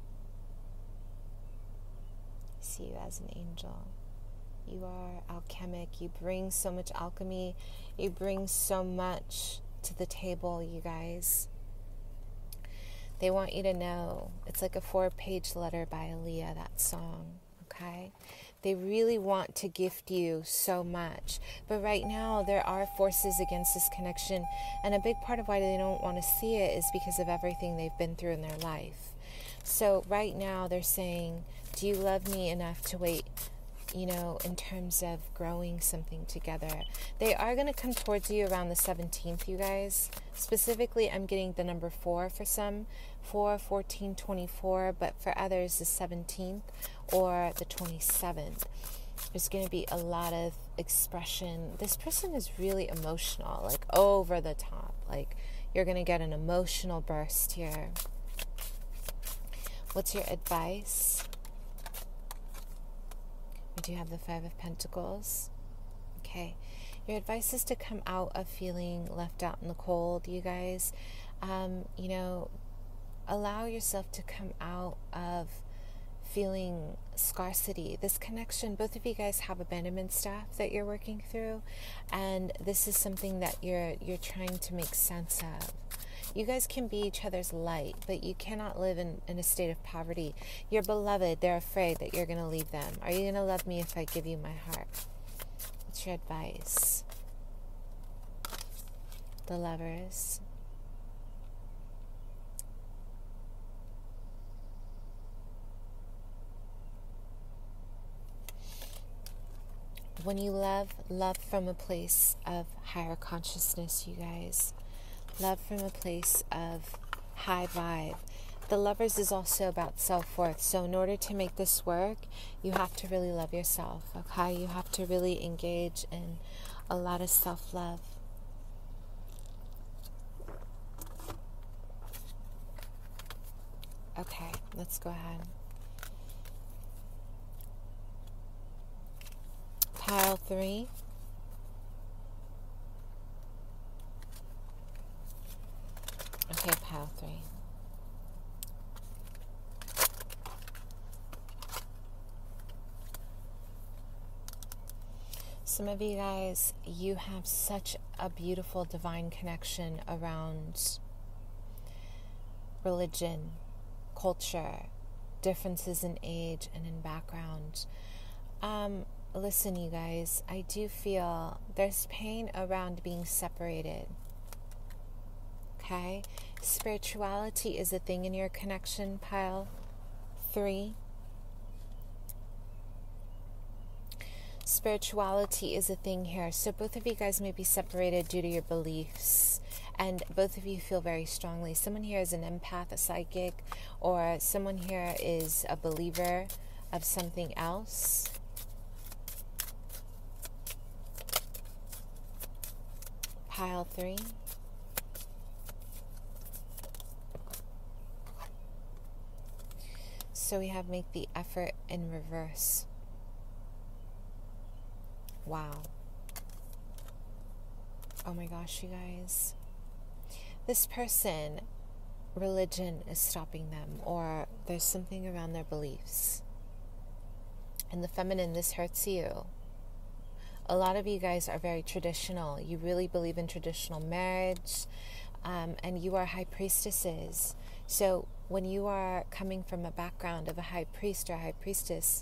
I see you as an angel. You are alchemic. You bring so much alchemy. You bring so much to the table, you guys. They want you to know. It's like a 4-page letter by Aaliyah, that song, okay? They really want to gift you so much. But right now, there are forces against this connection. And a big part of why they don't want to see it is because of everything they've been through in their life. So right now, they're saying, do you love me enough to wait, in terms of growing something together? They are going to come towards you around the 17th, you guys. Specifically, I'm getting the number 4 for some. 4, 14, 24, but for others, the 17th or the 27th. There's going to be a lot of expression. This person is really emotional, like over the top. Like, you're going to get an emotional burst here. What's your advice? We do have the Five of Pentacles. Okay. Your advice is to come out of feeling left out in the cold, you guys. You know, allow yourself to come out of feeling scarcity. This connection, both of you guys have abandonment stuff that you're working through, and this is something that you're trying to make sense of. You guys can be each other's light, but you cannot live in a state of poverty. Your beloved, they're afraid that you're going to leave them. Are you going to love me if I give you my heart? What's your advice? The Lovers. When you love from a place of higher consciousness, you guys. Love from a place of high vibe. The Lovers is also about self-worth. So in order to make this work, you have to really love yourself, okay? You have to really engage in a lot of self-love. Okay, let's go ahead. Pile 3. Okay, pile 3. Some of you guys, you have such a beautiful divine connection around religion, culture, differences in age and in background. Listen, you guys, I do feel there's pain around being separated. Okay? Spirituality is a thing in your connection, pile 3. Spirituality is a thing here. So both of you guys may be separated due to your beliefs. And both of you feel very strongly. Someone here is an empath, a psychic, or someone here is a believer of something else. Pile 3. So we have make the effort in reverse. Wow. Oh my gosh, you guys. This person, religion is stopping them, or there's something around their beliefs. And the feminine, this hurts you. A lot of you guys are very traditional. You really believe in traditional marriage, and you are high priestesses. So when you are coming from a background of a high priest or a high priestess,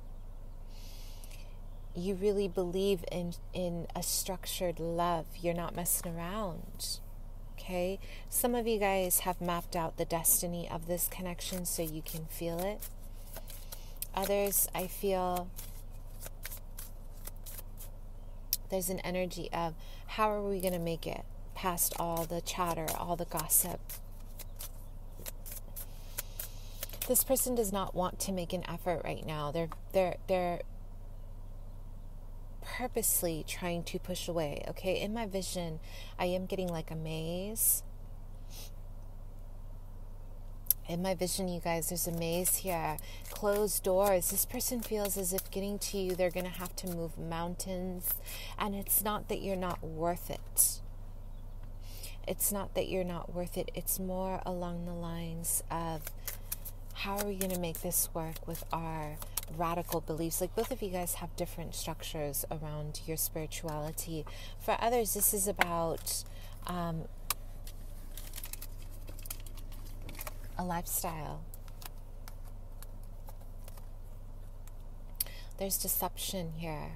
you really believe in a structured love. You're not messing around. Okay? Some of you guys have mapped out the destiny of this connection so you can feel it. Others, I feel there's an energy of how are we going to make it past all the chatter, all the gossip. This person does not want to make an effort right now. They're purposely trying to push away. Okay, in my vision, I am getting like a maze. In my vision, you guys, there's a maze here. Closed doors. This person feels as if getting to you, they're going to have to move mountains. And it's not that you're not worth it. It's not that you're not worth it. It's more along the lines of how are we going to make this work with our radical beliefs? Like both of you guys have different structures around your spirituality. For others, this is about a lifestyle. There's deception here.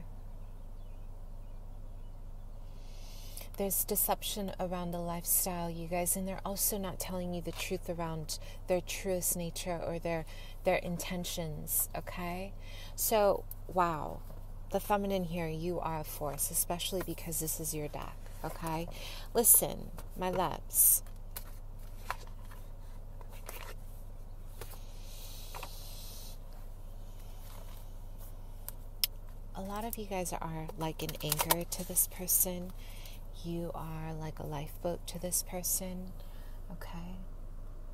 There's deception around the lifestyle, you guys, and they're also not telling you the truth around their truest nature or their intentions, okay? So, wow, the feminine here, you are a force, especially because this is your deck, okay? Listen, my loves. A lot of you guys are like an anchor to this person. You are like a lifeboat to this person, okay?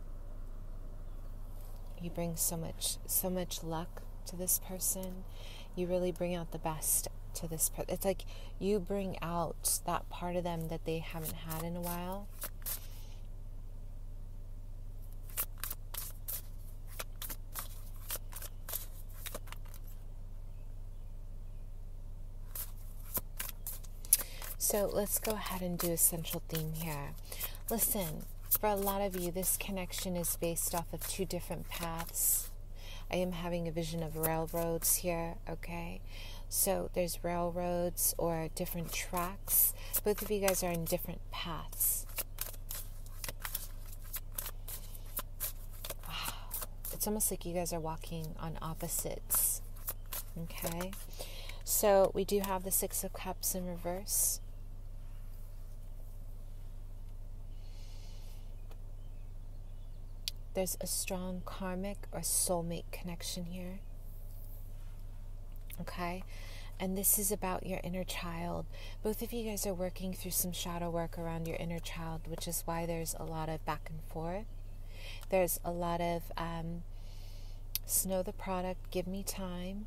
You bring so much luck to this person. You really bring out the best to this person. It's like you bring out that part of them that they haven't had in a while. So let's go ahead and do essential theme here. Listen, for a lot of you, this connection is based off of two different paths. I am having a vision of railroads here, okay? So there's railroads or different tracks. Both of you guys are in different paths. Wow. It's almost like you guys are walking on opposites, okay? So we do have the Six of Cups in reverse. There's a strong karmic or soulmate connection here. Okay? And this is about your inner child. Both of you guys are working through some shadow work around your inner child, which is why there's a lot of back and forth. There's a lot of snow the product, give me time.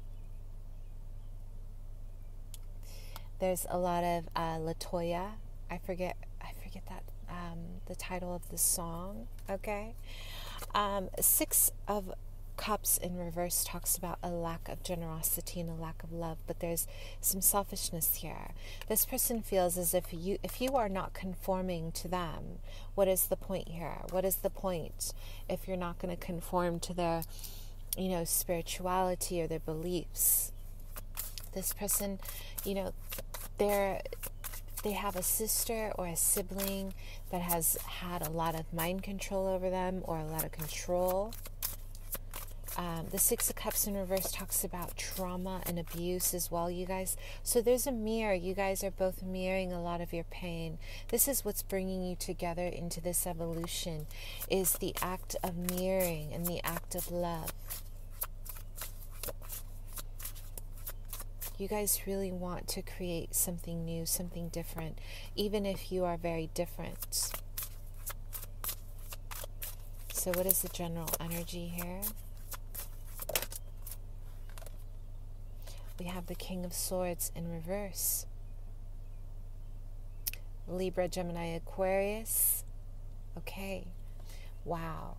There's a lot of Latoya. I forget that the title of the song. Okay. Six of Cups in reverse talks about a lack of generosity and a lack of love, but there's some selfishness here. This person feels as if you are not conforming to them, what is the point here? What is the point if you're not going to conform to their, spirituality or their beliefs? This person, they have a sister or a sibling that has had a lot of mind control over them or a lot of control. The Six of Cups in reverse talks about trauma and abuse as well, you guys. So there's a mirror. You guys are both mirroring a lot of your pain. This is what's bringing you together into this evolution, is the act of mirroring and the act of love. You guys really want to create something new, something different, even if you are very different. So what is the general energy here? We have the King of Swords in reverse. Libra, Gemini, Aquarius. Okay. Wow.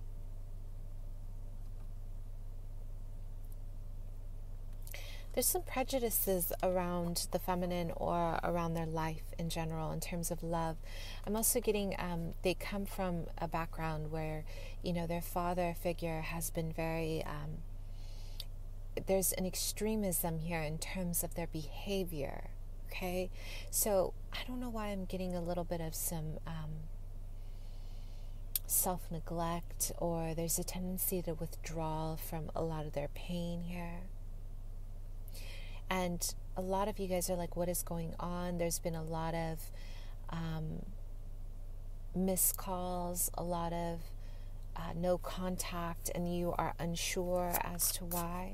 There's some prejudices around the feminine or around their life in general in terms of love. I'm also getting, they come from a background where, their father figure has been very, there's an extremism here in terms of their behavior, okay? So I don't know why I'm getting a little bit of some self-neglect, or there's a tendency to withdraw from a lot of their pain here. And a lot of you guys are like, what is going on? There's been a lot of missed calls, a lot of no contact, and you are unsure as to why.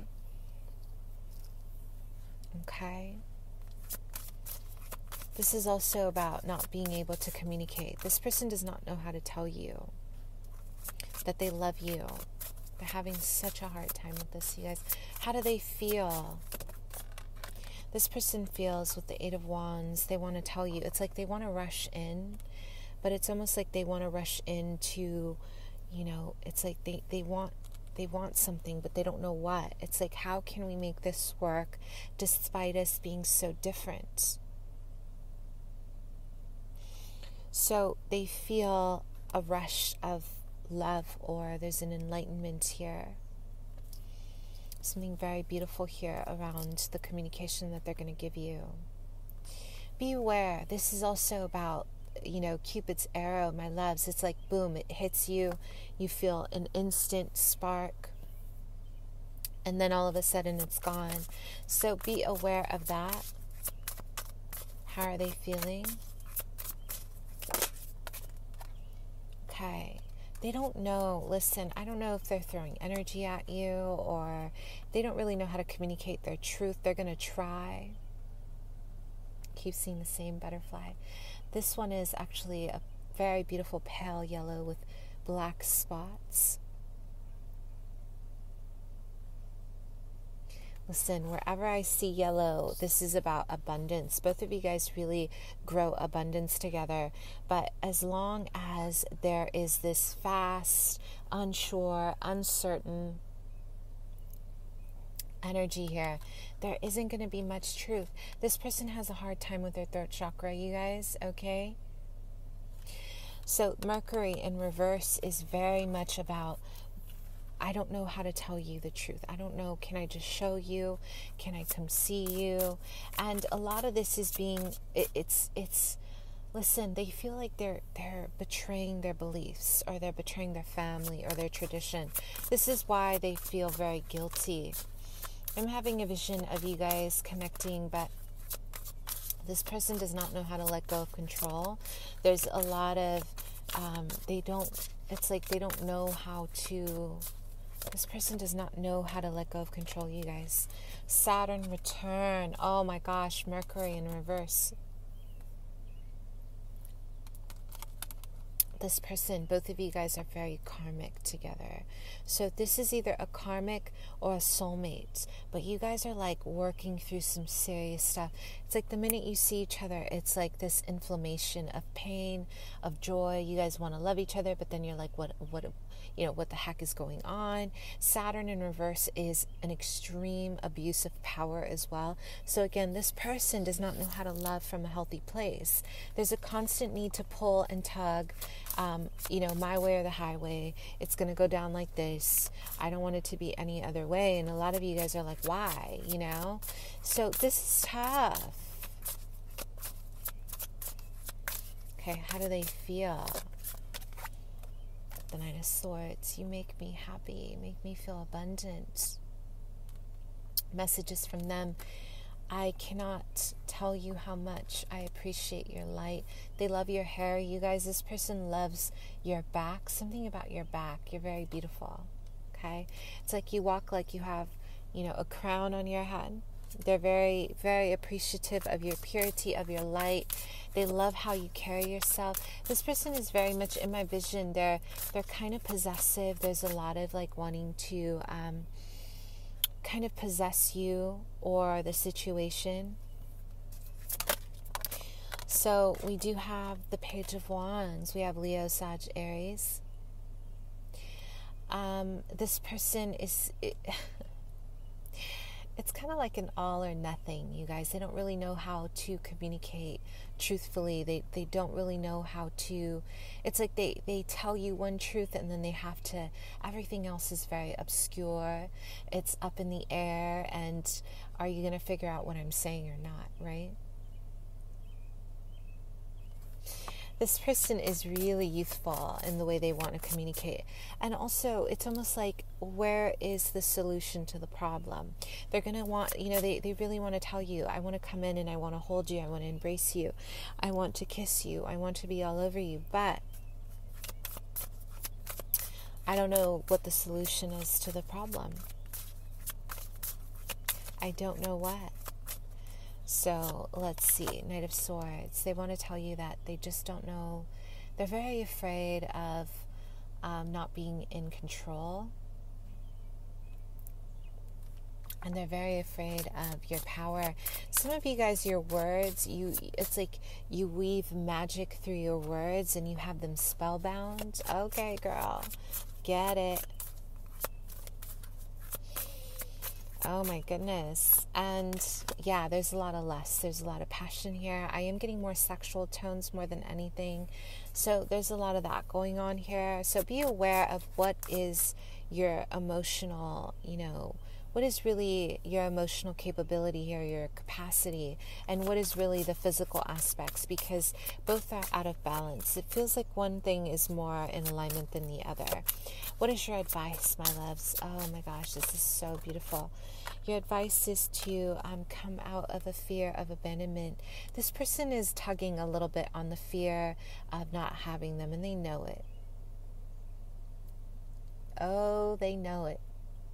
Okay. This is also about not being able to communicate. This person does not know how to tell you that they love you. They're having such a hard time with this, you guys. How do they feel? This person feels with the Eight of Wands, they want to tell you. It's like they want to rush in, but it's almost like they want to rush into, it's like they want something, but they don't know what. It's like, how can we make this work despite us being so different? So they feel a rush of love, or there's an enlightenment here. Something very beautiful here around the communication that they're going to give you. Be aware. This is also about, Cupid's arrow, my loves. It's like, boom, it hits you. You feel an instant spark. And then all of a sudden it's gone. So be aware of that. How are they feeling? Okay. They don't know. Listen, I don't know if they're throwing energy at you, or they don't really know how to communicate their truth. They're going to try. Keep seeing the same butterfly. This one is actually a very beautiful pale yellow with black spots. Listen, wherever I see yellow, this is about abundance. Both of you guys really grow abundance together. But as long as there is this fast, unsure, uncertain energy here, there isn't going to be much truth. This person has a hard time with their throat chakra, you guys, okay? So Mercury in reverse is very much about, I don't know how to tell you the truth. I don't know. Can I just show you? Can I come see you? And a lot of this is being, it's listen, they feel like they're betraying their beliefs, or they're betraying their family or their tradition. This is why they feel very guilty. I'm having a vision of you guys connecting, but this person does not know how to let go of control. There's a lot of, it's like they don't know how to, this person does not know how to let go of control, you guys. Saturn return. Oh my gosh, Mercury in reverse. This person, both of you guys are very karmic together. So this is either a karmic or a soulmate, but you guys are like working through some serious stuff. It's like the minute you see each other, it's like this inflammation of pain, of joy. You guys want to love each other, but then you're like, what the heck is going on? Saturn in reverse is an extreme abuse of power as well. So again, this person does not know how to love from a healthy place. There's a constant need to pull and tug, my way or the highway. It's going to go down like this. I don't want it to be any other way. And a lot of you guys are like, why? So this is tough. Okay, how do they feel? The Knight of Swords. You make me happy. You make me feel abundant. Messages from them. I cannot tell you how much I appreciate your light. They love your hair. You guys, this person loves your back. Something about your back. You're very beautiful. Okay? It's like you walk like you have, a crown on your head. They're very, very appreciative of your purity, of your light. They love how you carry yourself. This person is very much, in my vision, they're kind of possessive. There's a lot of like wanting to kind of possess you or the situation. So we do have the Page of Wands. We have Leo, Sag, Aries. This person is... It's kind of like an all or nothing, you guys. They don't really know how to communicate truthfully. They don't really know how to... It's like they tell you one truth and then they have to... Everything else is very obscure. It's up in the air, and are you going to figure out what I'm saying or not, right? This person is really youthful in the way they want to communicate. And also, it's almost like, where is the solution to the problem? They're going to want, they really want to tell you, I want to come in and I want to hold you. I want to embrace you. I want to kiss you. I want to be all over you. But I don't know what the solution is to the problem. I don't know what. So let's see, Knight of Swords. They want to tell you that they just don't know. They're very afraid of not being in control. And they're very afraid of your power. Some of you guys, your words, it's like you weave magic through your words and you have them spellbound. Okay, girl, get it. Oh my goodness. And yeah, there's a lot of lust. There's a lot of passion here. I am getting more sexual tones more than anything. So there's a lot of that going on here. So be aware of what is your emotional, what is really your emotional capability here, your capacity, and what is really the physical aspects, because both are out of balance. It feels like one thing is more in alignment than the other. What is your advice, my loves? Oh my gosh, this is so beautiful. Your advice is to come out of a fear of abandonment. This person is tugging a little bit on the fear of not having them, and they know it. Oh, they know it.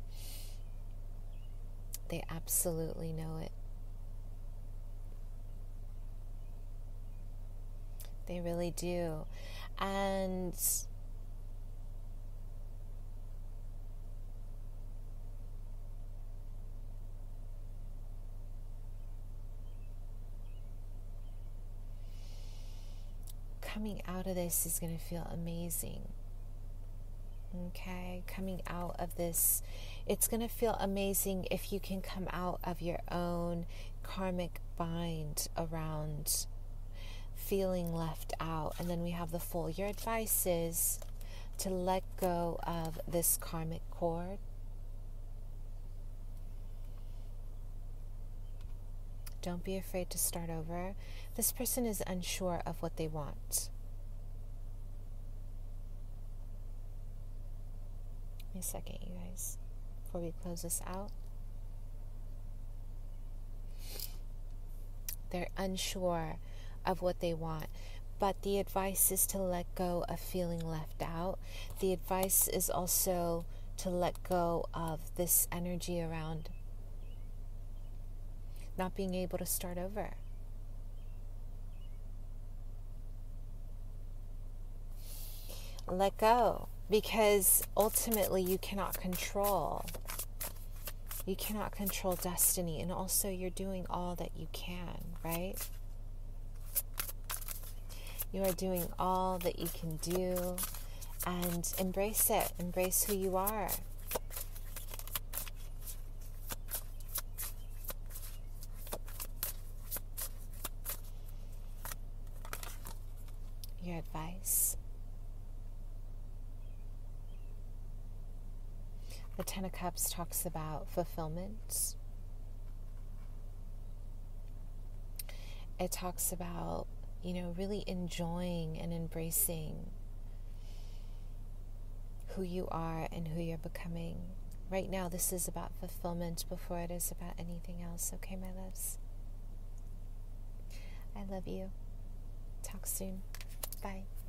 They absolutely know it. They really do. And coming out of this is going to feel amazing. Okay, coming out of this, it's going to feel amazing if you can come out of your own karmic bind around feeling left out. And then we have the Fool. Your advice is to let go of this karmic cord. Don't be afraid to start over. This person is unsure of what they want. Give me a second, you guys, before we close this out. They're unsure of what they want, but the advice is to let go of feeling left out. The advice is also to let go of this energy around not being able to start over. Let go, because ultimately you cannot control. You cannot control destiny, and also you're doing all that you can, right? You are doing all that you can do, and embrace it. Embrace who you are. Your advice. The Ten of Cups talks about fulfillment. It talks about, really enjoying and embracing who you are and who you're becoming. Right now, this is about fulfillment before it is about anything else. Okay, my loves? I love you. Talk soon. Bye.